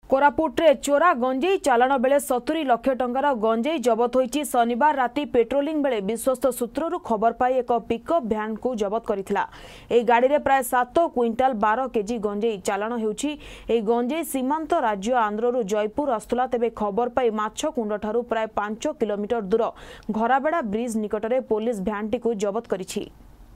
कोरापुट्रे चोरा गंजेई चालाण बेले 70 लाख टंकार गंजेई जबत होईची। शनिवार राति पेट्रोलिंग बेले विश्वस्त सूत्ररू खबर पाई एक पिकअप भ्यान को जबत करिथिला। ए गाड़ी रे प्राय 7 क्विंटाल 12 केजी गंजेई चालाण हेउची। ए गंजेई सीमांत राज्य आंध्ररू जयपुर आस्तुला। तेबे खबर पाई माछकुंड ठारू प्राय 5 किलोमीटर दूर घराबेड़ा ब्रिज निकटरे पुलिस भ्यानटी को जबत करिछि।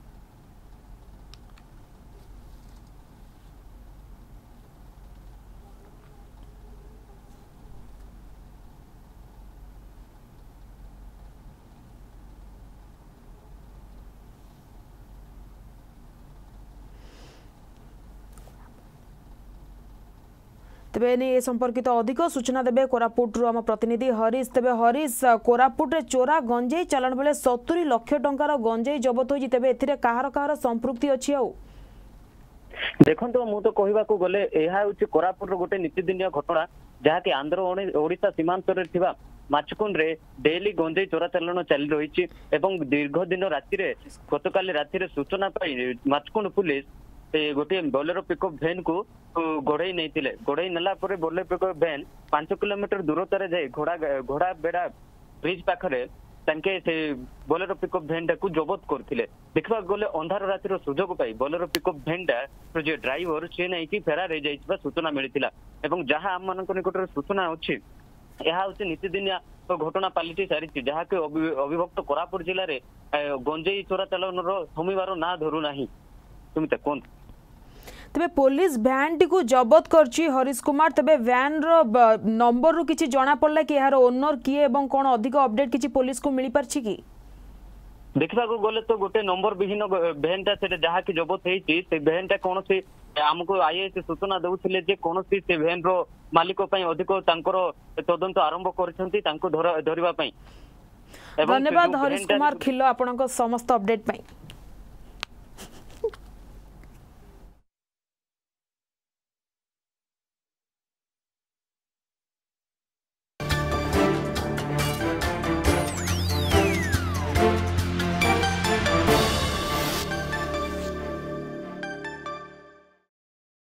तेबे ए संपर्कित अधिक सूचना देबे कोरापुट आम प्रतिनिधि हरीश। तेबे हरीश, कोरापुट रे चोरा गंजेई चालाण बेले 70 लाख टंकार गंजेई जबत होई। तेबे एथिरे काहार काहार संपृक्ति अछि? आउ देखो मु तो कहवाकू गले यह हूँ कोरापुट गोटे नीतिदिनिया घटना जहाँकि आंध्र ओडिशा सीमांत माछकुंड रे डेली गंजेई चोरा चालाण चली रही। दीर्घ दिन राति गतकाली राति सूचना पाई माछकुंड पुलिस गोटे बोलेरो पिकअप भैन को गोड़े गोड़े नेला बोलेरो पिकअप भैन 5 किलोमीटर दूरतार जाए घोड़ा बेड़ा ब्रिज पाखरे से बोलेरो पिकअप भैन को जबत करते। देखा गले अंधार रातिर सुजोग पाई बोलेरो पिकअप भैन जो ड्राइवर सी नहीं फेरार हो सूचना मिलता। जहाँ आम मान निकट सूचना अच्छी यह हूँ नीतिदिनिया घटना पलटि सारी जहाँकि अविभक्त कोरापुट जिले में गंजेई चोरा चालाण थमिबार ना धरू ना। सुमिता कौन तेबे पुलिस भ्यान टी को जबत करची हरीश कुमार। तेबे वैन रो नंबर रु किछि जाना पड़ला कि यार ओनर किए एवं कोन अधिक अपडेट किछि पुलिस को मिली परछि कि? देखा गले तो गोटे नंबर विहीन भैनटा से जहाँ की जबत होती से भैनटा कौन से आमको आईएएस सूचना दउथिले जे कौन से भैन रो मालिक अधिक तदंत आरंभ कर। धन्यवाद हरीश कुमार खिलो आपन समस्त अपडेट।